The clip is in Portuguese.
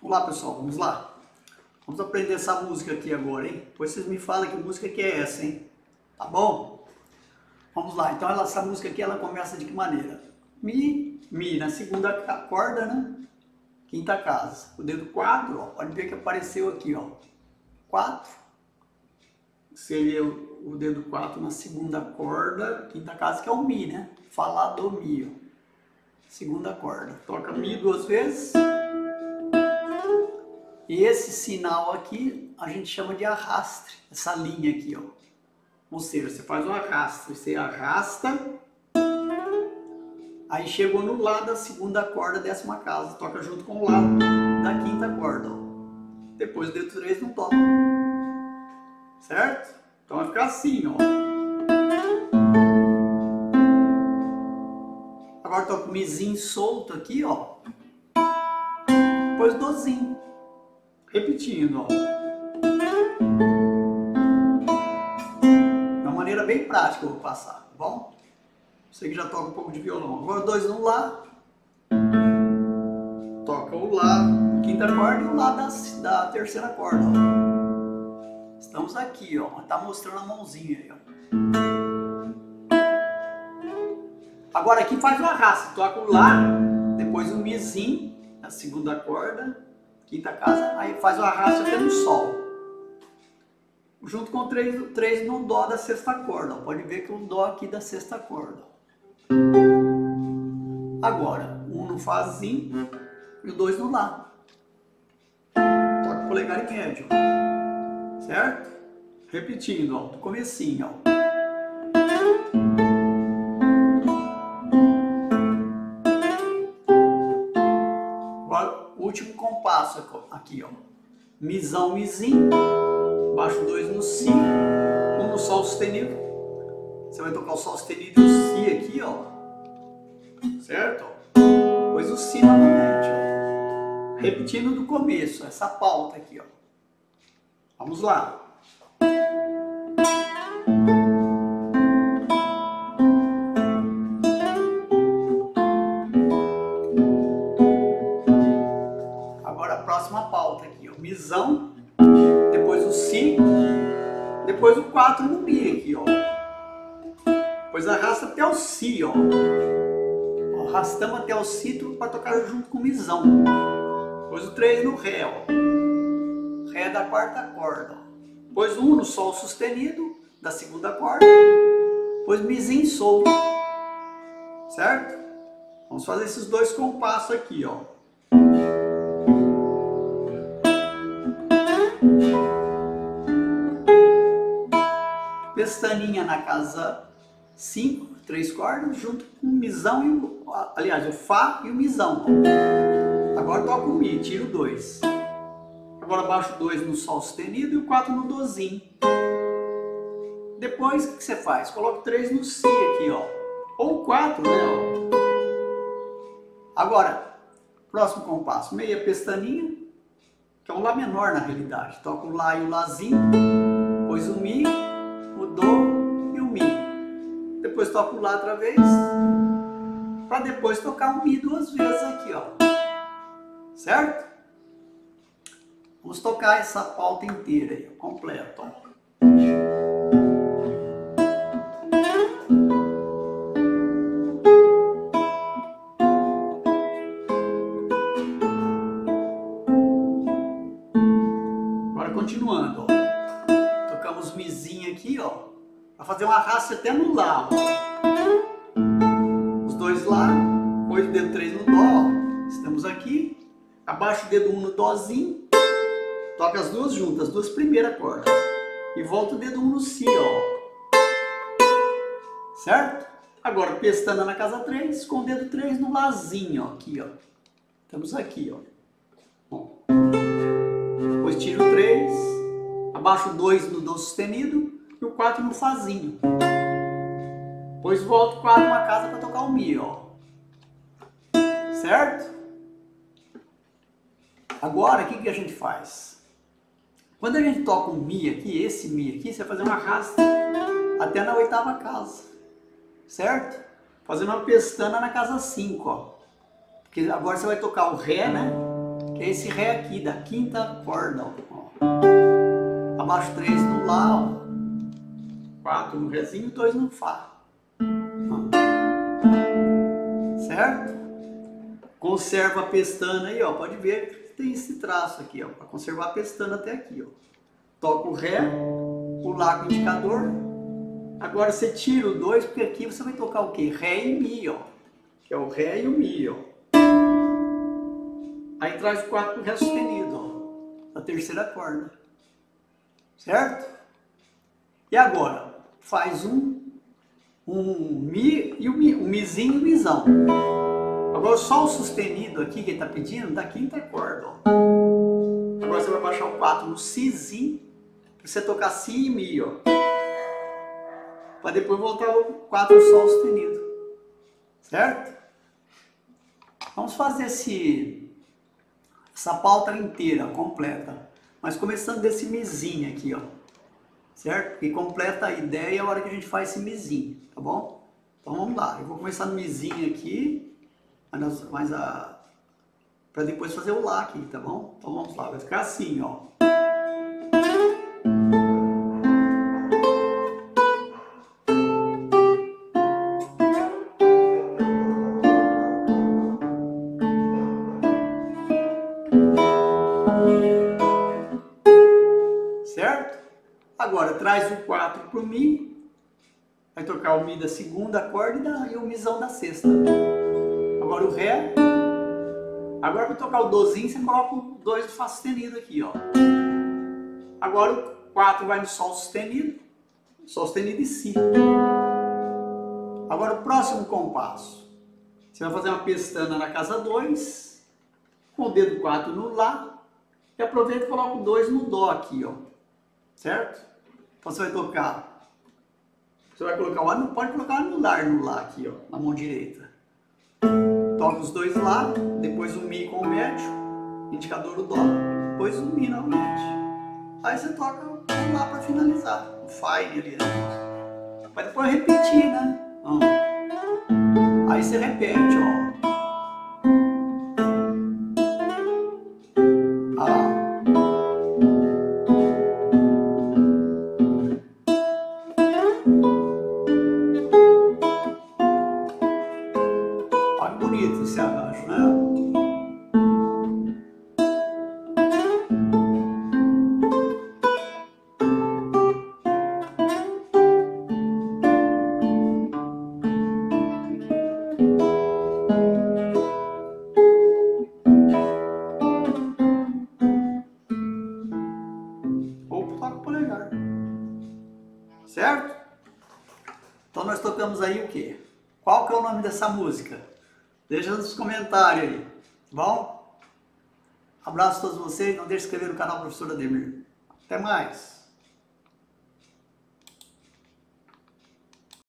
Olá pessoal, vamos lá? Vamos aprender essa música aqui agora, hein? Depois vocês me falam que música que é essa, hein? Tá bom? Vamos lá, então essa música aqui ela começa de que maneira? Mi, Mi, na segunda corda, né? Quinta casa. O dedo 4, ó, pode ver que apareceu aqui, ó. 4. Seria o dedo 4 na segunda corda, quinta casa, que é o Mi, né? Falar do Mi, ó. Segunda corda. Toca Mi 2 vezes. E esse sinal aqui a gente chama de arrastre, essa linha aqui, ó. Ou seja, você faz um arrastre, você arrasta, aí chegou no Lá da segunda corda, 10ª casa, toca junto com o Lá da quinta corda, ó. Depois o dedo 3 não toca, certo? Então vai ficar assim, ó. Agora toca o Mizinho solto aqui, ó. Depois o Dozinho. Repetindo, ó. De uma maneira bem prática eu vou passar, tá bom? Você que já toca um pouco de violão. Agora 2 no Lá. Toca o Lá, quinta corda, e o Lá da terceira corda, ó. Estamos aqui, ó. Tá mostrando a mãozinha aí, ó. Agora aqui faz o arrasto. Toca o Lá, depois o Mizinho, na segunda corda. Quinta casa, aí faz o arrasto até no Sol. Junto com o 3 no Dó da sexta corda. Ó. Pode ver que o Dó aqui da sexta corda. Agora, 1 no Fázinho e o 2 no Lá. Toca o polegar e médio. Certo? Repetindo, ó, do comecinho, ó. Último compasso aqui, ó. Mizão, Mizinho, baixo 2 no Si, 1 no Sol sustenido. Você vai tocar o Sol sustenido e o Si aqui, ó. Certo? Depois o Si novamente, ó. Repetindo do começo, essa pauta aqui, ó. Vamos lá. Próxima pauta aqui, ó. Mizão, depois o Si, depois o 4 no Mi aqui, ó. Depois arrasta até o Si, ó. Arrastamos até o Si para tocar junto com o Mizão. Depois o 3 no Ré, ó. Ré da quarta corda, ó. Depois 1 no Sol sustenido da segunda corda. Depois Mizinho solto. Certo? Vamos fazer esses dois compassos aqui, ó. Pestaninha na casa 5, 3 cordas, junto com o Mizão e o Fá e o Mizão. Agora toca o Mi, tira o 2. Agora baixo 2 no Sol sustenido e o 4 no Dozinho. Depois o que você faz? Coloca o 3 no Si aqui, ó. Ou 4, né? Ó. Agora, próximo compasso, meia pestaninha, que é um Lá menor na realidade. Toca o Lá e o Lázinho, depois o Mi, o Dó e o Mi. Depois toca o Lá outra vez, para depois tocar o Mi 2 vezes aqui, ó. Certo? Vamos tocar essa pauta inteira aí, completa, ó. Agora continuando, ó. Tocamos Mizinho aqui, ó. Vai fazer um arrasto até no Lá, ó. Os 2 Lá, depois o dedo 3 no Dó, ó. Estamos aqui. Abaixa o dedo 1 no Dózinho. Toca as duas juntas, as duas primeiras cordas. E volta o dedo 1 no Si, ó. Certo? Agora pestana na casa 3, com o dedo 3 no Lázinho, ó. Aqui, ó. Estamos aqui, ó. Bom. Depois tira o 3. Abaixo o 2 no Dó sustenido e o 4 no Fázinho. Depois volta o 4 na casa para tocar o Mi, ó. Certo? Agora, o que a gente faz? Quando a gente toca um Mi aqui, esse Mi aqui, você vai fazer um arrasto até na 8ª casa. Certo? Fazendo uma pestana na casa 5, ó. Porque agora você vai tocar o Ré, né? que é esse Ré aqui, da quinta corda, ó. Abaixo 3 no Lá, ó. 4 no Rézinho, 2 no Fá. Certo? Conserva a pestana aí, ó. Pode ver que tem esse traço aqui, ó. Para conservar a pestana até aqui, ó. Toca o Ré, o Lá com o indicador. Agora você tira o 2, porque aqui você vai tocar o quê? Ré e Mi, ó. Que é o Ré e o Mi, ó. Aí traz o 4 pro Ré sustenido, ó. A terceira corda. Certo? E agora? Faz um Mi e um Mizinho e um Mizão. Agora só o sustenido aqui que ele está pedindo da quinta corda, ó. Agora você vai baixar o 4 no Sizinho, para você tocar Si e Mi, ó. Para depois voltar o 4 no Sol sustenido. Certo? Vamos fazer essa pauta inteira, completa. Mas começando desse Mizinho aqui, ó. Certo? E completa a ideia a hora que a gente faz esse Mizinho, tá bom? Então vamos lá. Eu vou começar no Mizinho aqui. Para depois fazer o Lá aqui, tá bom? Então vamos lá, vai ficar assim, ó. Certo? Agora traz o 4 pro Mi, vai tocar o Mi da segunda corda e o Mizão da sexta. Agora o Ré. Agora para tocar o Dozinho, você coloca o 2 do Fá sustenido aqui, ó. Agora o 4 vai no Sol sustenido e Si. Agora o próximo compasso. Você vai fazer uma pestana na casa 2, com o dedo 4 no Lá, e aproveita e coloca o 2 no Dó aqui, ó. Certo? Então você vai tocar. Você vai colocar o Lá, pode colocar o anular no Lá aqui, ó, na mão direita. Toca os 2 Lá, depois o Mi com o médio, indicador o Dó, depois o Mi novamente. Aí você toca o Lá para finalizar, o Fine ali, né? Vai depois repetir, né? Aí você repete, ó. Olha que bonito esse arranjo, né? Ou toca o polegar. Certo? Então nós tocamos aí o quê? Qual que é o nome dessa música? Deixa nos comentários aí, tá bom? Abraço a todos vocês, não deixe de se inscrever no canal Professor Ademir. Até mais!